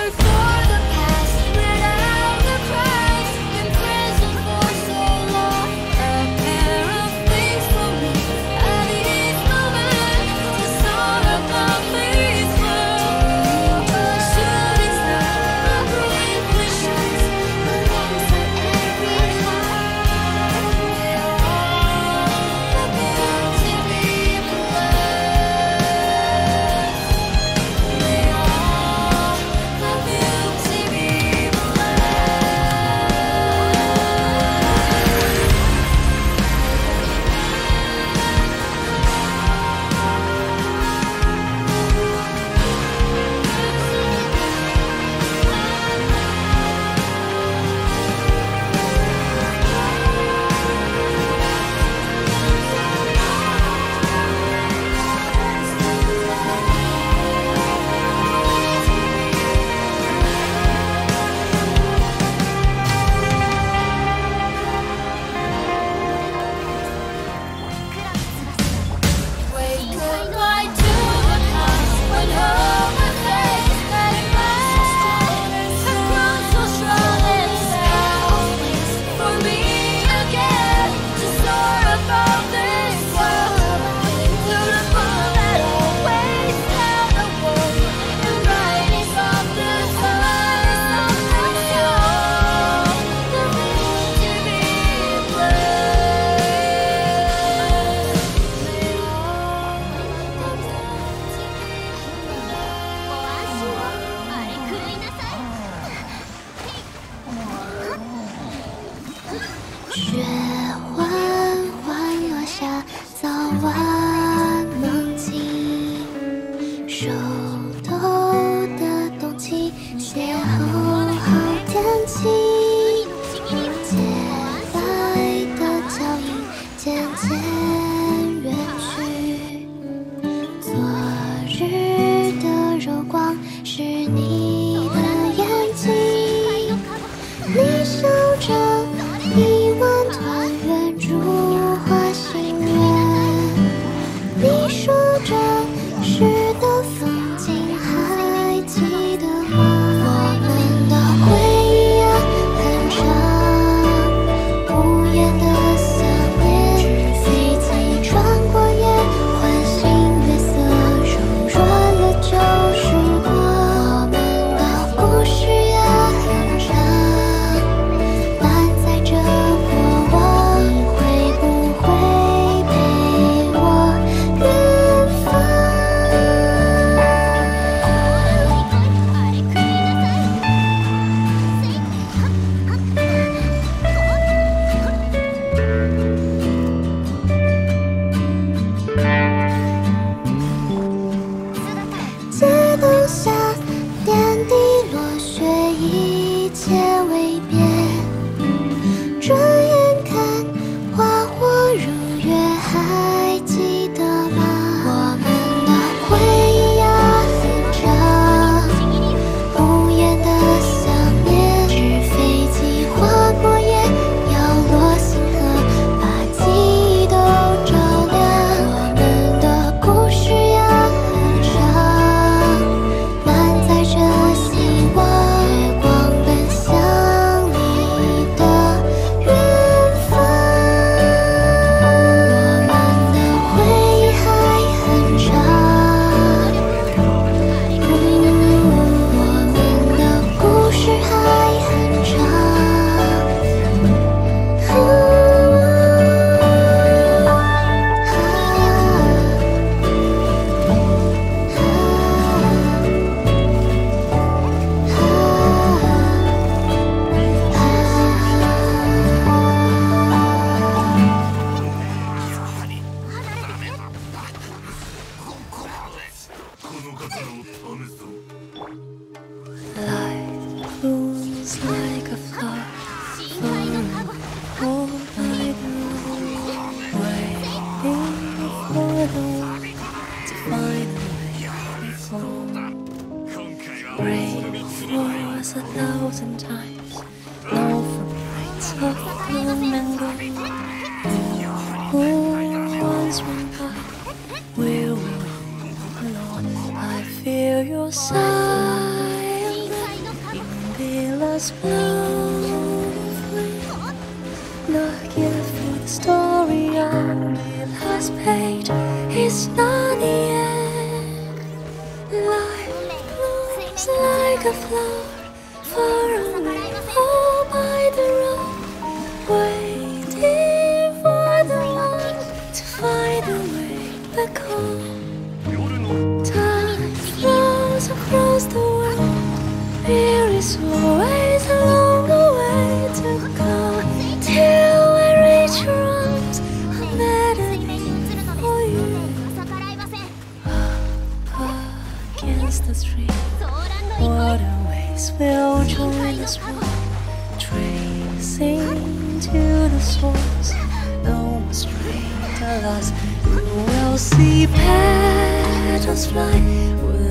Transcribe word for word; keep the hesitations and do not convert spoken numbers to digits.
Feel your sigh, just blow away. Looking through the story on the last page, it's not the end. Life blooms like a flower far away, all by the road, waiting for the one to find a way back home. Time flows across the world, there is always a longer way to go, till I reach your arms, a melody for you. Up against the street, waterways will join us one, tracing to the source. No more straight, alas, you will see petals fly.